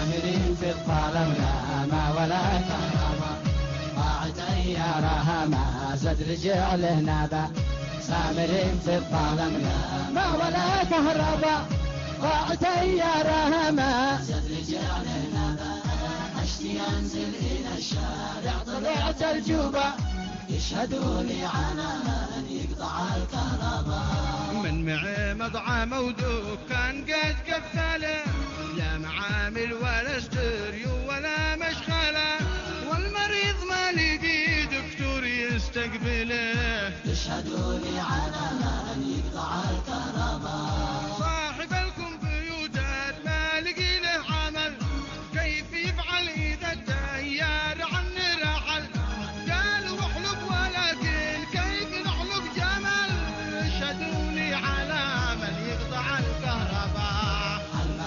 سامرين في الظلم لا ما ولا كهرباء، ضاعت أيارها ما زاد رجع له نبا. سامرين في الظلم لا ما ولا كهرباء، ضاعت أيارها ما زاد رجع له نبا. أشتي أنزل إلى الشارع طلعت الجوبة، يشهدوا لي على من يقطع الكهرباء. من معي مطعم ودكان قد قفله، لا معامل ولا استريو ولا مشغله، والمريض ما لقي دكتور يستقبله، يشهدوا لي على من يقطع الكهرباء. صاحب الكمبيوتر ما لقي له عمل، كيف يفعل إذا التيار عنه رحل؟ قالوا احلب ولكن كيف نحلب جمل؟ اشهدوا لي على من يقطع الكهرباء.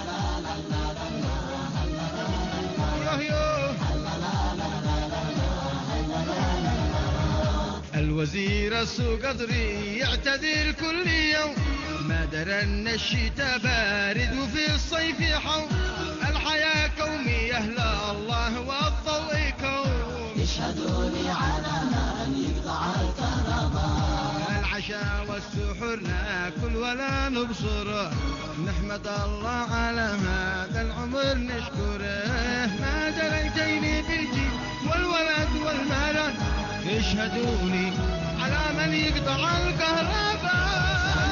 الوزير السوق قدري يعتذر كل يوم، ما درى ان الشتاء بارد وفي الصيف يحو، الحياة كومية لا الله والضوء كوم. يشهدوا لي على من يقطع الكهرباء. العشاء والسحور ناكل ولا نبصره، نحمد الله على هذا العمر نشكره، ما دريتيني بالجيل والولد والمرض، يشهدوا لي على من يقطع الكهرباء.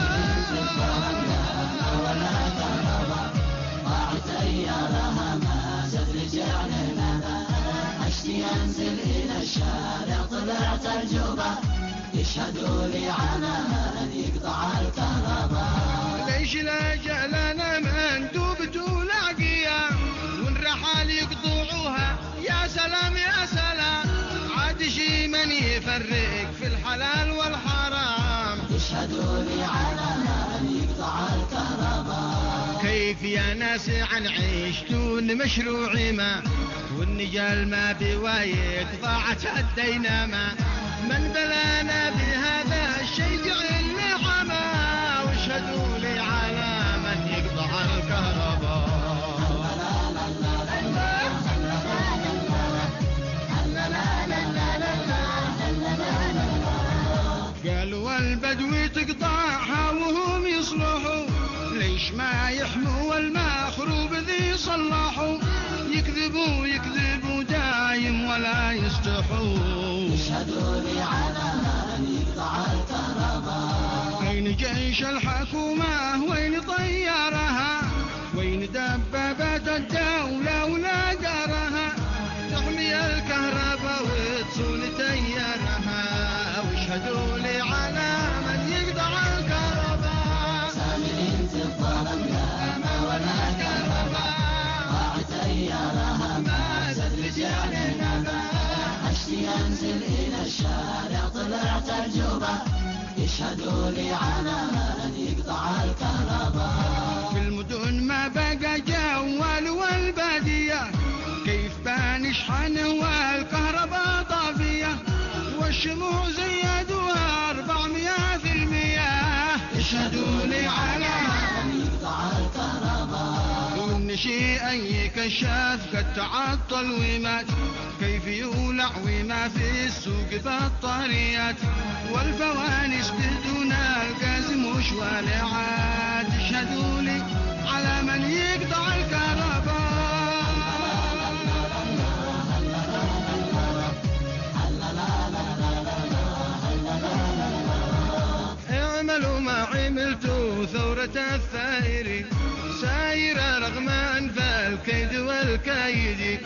ولا كهرباء، ضاعت أيارها ما زاد رجع له نبا. أشتي أنزل إلى الشارع طلعت الجوبة، يشهدوا لي على من يقطع الكهرباء. ليش لا جعلنا مندوب تلاقيها، والرحال يقطعوها يا سلام يا سلام، عاد شي من يفرق في الحلال والحرام. يشهدوا لي على من يقطع الكهرباء. كيف يا ناس عن عيشتون مشروعي ما، والنجال ما بوايد ضاعت الدينامة، من بلانا بهذا الشيء جعل نعمة، واشهدوا لي على من يقطع الكهرباء. قالوا البدوي تقطعها وهم يصلحوا، ليش ما يحموا المخروب ذي صلحوا؟ يكذبوا يكذبوا دايم ولا يستحوا. يشهدوا لي على من يقطع الكهرباء. وين جيش الحكومة وين طيارها، وين دبابة الدولة ولا دارها، تحمي الكهرباء وتصون تيارها، واشهدوا لي على من يقطع الكهرباء. سامرين في الظلم لا ما ولا كهرباء، ضاعت أيارها ما زاد رجع له نبا. أشتي أنزل إلى الشارع طلعت الجوبة، يشهدوا لي على من يقطع الكهرباء. في المدن ما بقى جوال والبادية، كيف بنشحن والكهرباء طافية، والشموع زيدوها 400%، يشهدوا لي على من يقطع الكهرباء. وإن شيء أي كشاف قد تعطل ومات، كيف يولع وما في السوق بطاريات، والفوانيس بدون الغاز مش والعات، يشهدوا لي على من يقطع الكهرباء. اعملوا ما عملتوا ثورة الثائري، سايرة رغم أنف الكيد والكايد،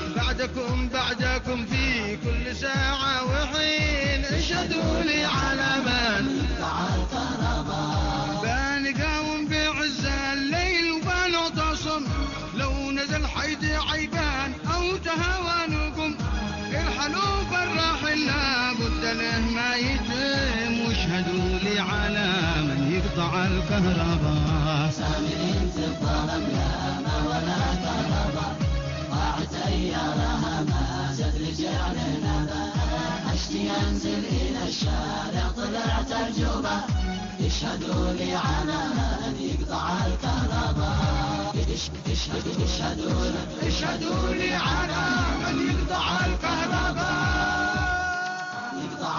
بعدكم في كل ساعة وحين، اشهدوا لي على من يقطع الكهرباء. بنقاوم بعز الليل وبنعتصم، لو نزل حيد عيبان أو تهاونكم، الحلو بالراحل لابد له ما يتم، واشهدوا لي على من يقطع الكهرباء. سامرين في الظلم لا ما ولا كهرباء، ضاعت أيارها ما زاد رجع له نبا. أشتي أنزل إلى الشارع طلعت الجوبة، يشهدوا لي على من يقطع الكهرباء. يشهدوا لي اشهدوا لي على من يقطع الكهرباء، يقطع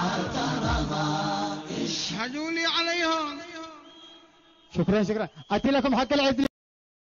الكهرباء. اشهدوا لي عليها. شكرا شكرا. اتي لكم حق العيد.